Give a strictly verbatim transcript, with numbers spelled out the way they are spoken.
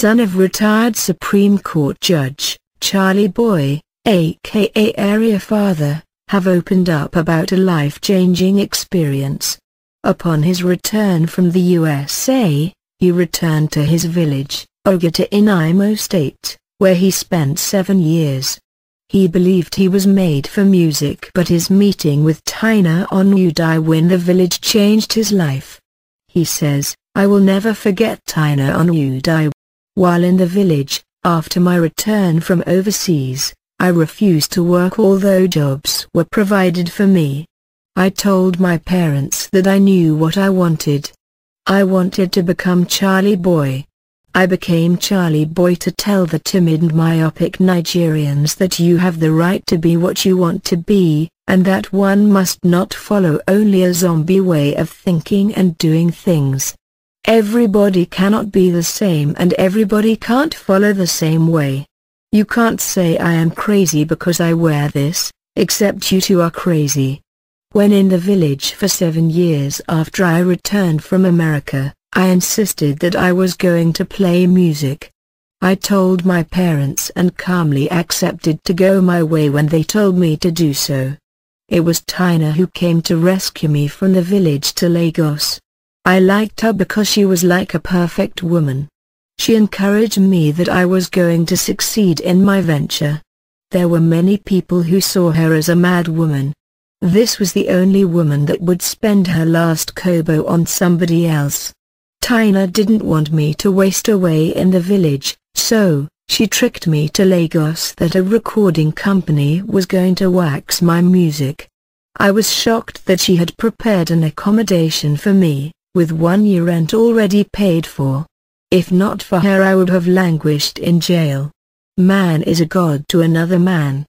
son of retired Supreme Court Judge Charlie Boy, aka Area Father, have opened up about a life-changing experience. Upon his return from the U S A, he returned to his village, Ogata in Imo State, where he spent seven years. He believed he was made for music, but his meeting with Tina Onyeudi in the village changed his life. He says, "I will never forget Tina Onyeudi. While in the village, after my return from overseas, I refused to work although jobs were provided for me. I told my parents that I knew what I wanted. I wanted to become Charlie Boy. I became Charlie Boy to tell the timid and myopic Nigerians that you have the right to be what you want to be, and that one must not follow only a zombie way of thinking and doing things. Everybody cannot be the same and everybody can't follow the same way. You can't say I am crazy because I wear this, except you two are crazy." When in the village for seven years after I returned from America, I insisted that I was going to play music. I told my parents and calmly accepted to go my way when they told me to do so. It was Tina who came to rescue me from the village to Lagos. I liked her because she was like a perfect woman. She encouraged me that I was going to succeed in my venture. There were many people who saw her as a mad woman. This was the only woman that would spend her last kobo on somebody else. Tina didn't want me to waste away in the village, so she tricked me to Lagos that a recording company was going to wax my music. I was shocked that she had prepared an accommodation for me, with one year rent already paid for. If not for her I would have languished in jail. Man is a god to another man.